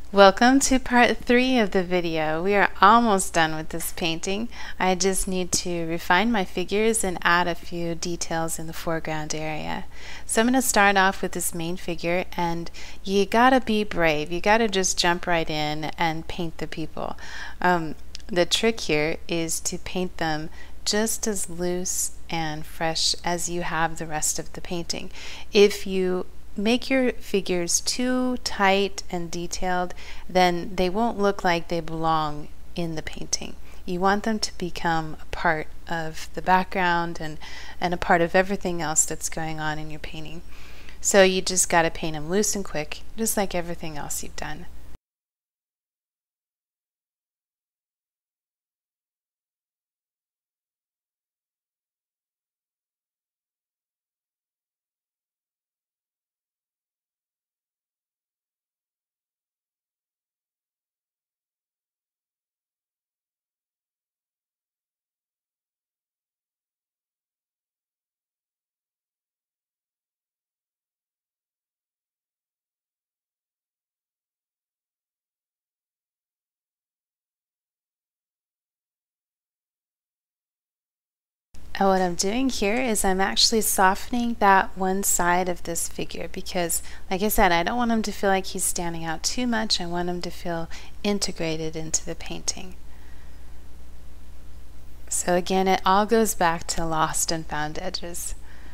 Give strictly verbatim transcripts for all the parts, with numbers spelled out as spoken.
Welcome to part three of the video. We are almost done with this painting. I just need to refine my figures and add a few details in the foreground area. So I'm going to start off with this main figure, and you gotta be brave. You gotta just jump right in and paint the people. Um, the trick here is to paint them just as loose and fresh as you have the rest of the painting. If you make your figures too tight and detailed, then they won't look like they belong in the painting. You want them to become a part of the background and, and a part of everything else that's going on in your painting. So you just got to paint them loose and quick, just like everything else you've done. And what I'm doing here is I'm actually softening that one side of this figure because, like I said, I don't want him to feel like he's standing out too much. I want him to feel integrated into the painting. So again, it all goes back to lost and found edges.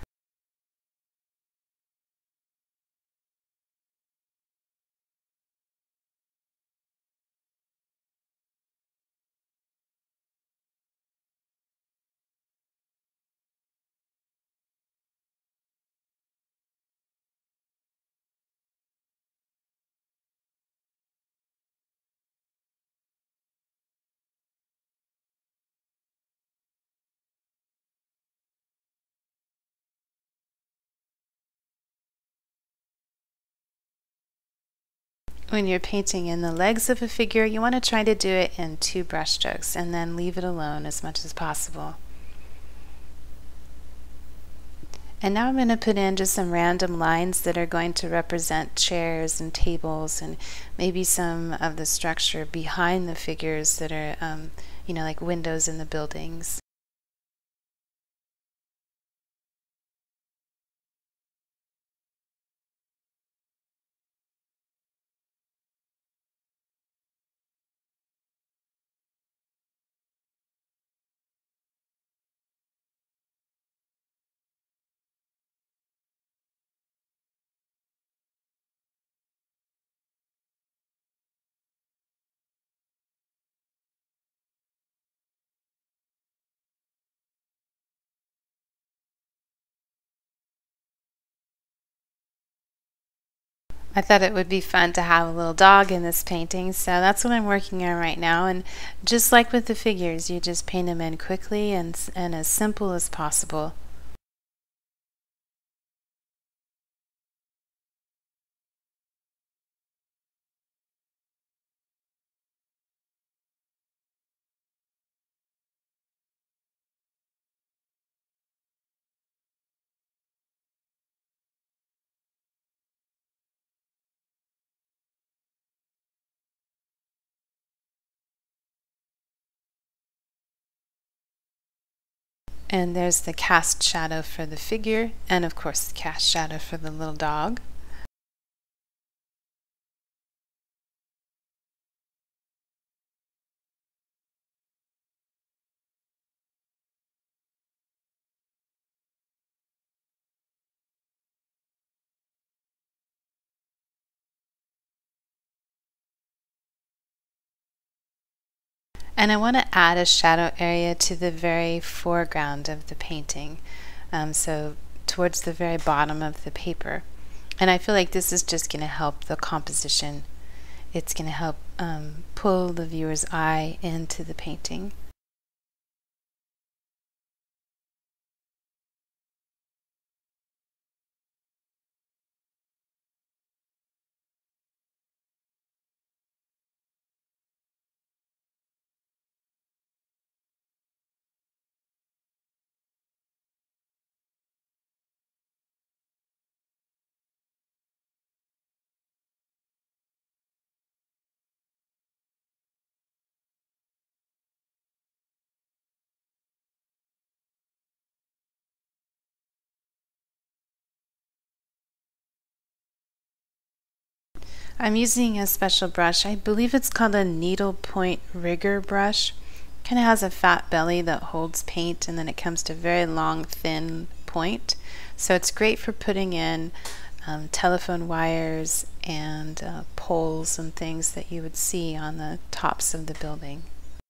When you're painting in the legs of a figure, you want to try to do it in two brush strokes and then leave it alone as much as possible. And now I'm going to put in just some random lines that are going to represent chairs and tables and maybe some of the structure behind the figures that are, um, you know, like windows in the buildings. I thought it would be fun to have a little dog in this painting, so that's what I'm working on right now. And just like with the figures, you just paint them in quickly and, and as simple as possible. And there's the cast shadow for the figure, and of course the cast shadow for the little dog. And I want to add a shadow area to the very foreground of the painting, um, so towards the very bottom of the paper. And I feel like this is just going to help the composition. It's going to help um, pull the viewer's eye into the painting. I'm using a special brush. I believe it's called a needle point rigger brush. Kind of has a fat belly that holds paint, and then it comes to a very long, thin point. So it's great for putting in um, telephone wires and uh, poles and things that you would see on the tops of the building.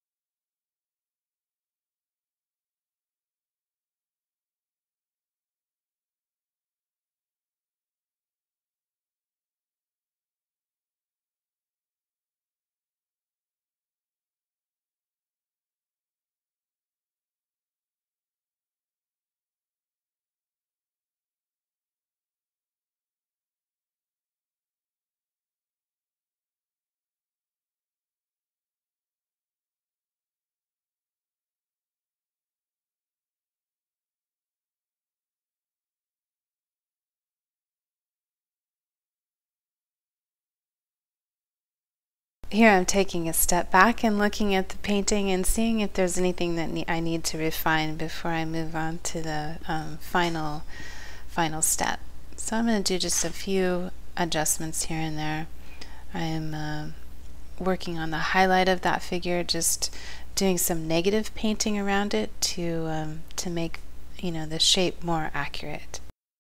Here I'm taking a step back and looking at the painting and seeing if there's anything that ne I need to refine before I move on to the um, final final step. So I'm going to do just a few adjustments here and there. I'm uh, working on the highlight of that figure, just doing some negative painting around it to um, to make, you know, the shape more accurate.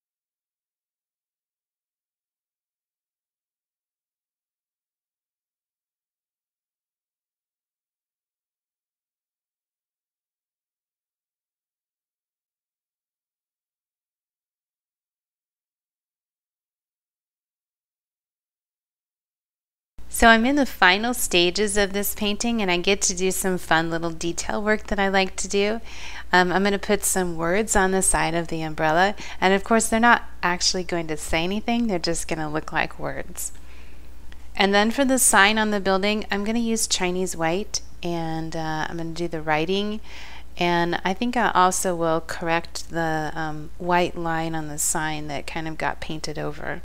So I'm in the final stages of this painting, and I get to do some fun little detail work that I like to do. Um, I'm going to put some words on the side of the umbrella, and of course they're not actually going to say anything, they're just going to look like words. And then for the sign on the building, I'm going to use Chinese white, and uh, I'm going to do the writing, and I think I also will correct the um, white line on the sign that kind of got painted over.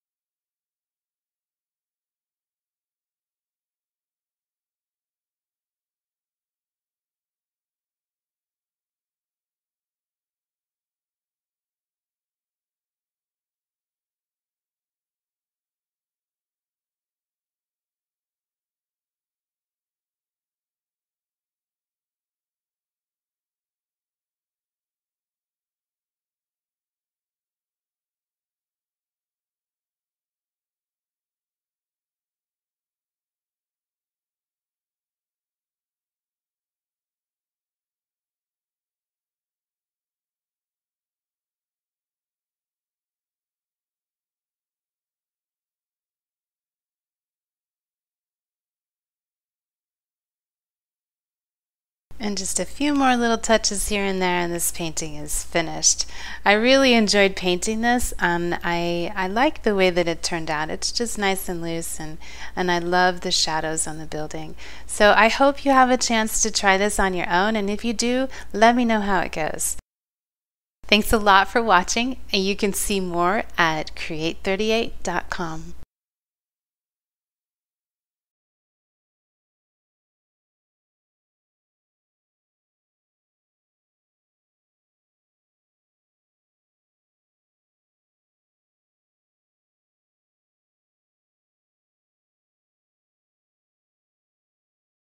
And just a few more little touches here and there, and this painting is finished. I really enjoyed painting this, and I, I like the way that it turned out. It's just nice and loose, and, and I love the shadows on the building. So I hope you have a chance to try this on your own, and if you do, let me know how it goes. Thanks a lot for watching, and you can see more at create thirty-eight dot com.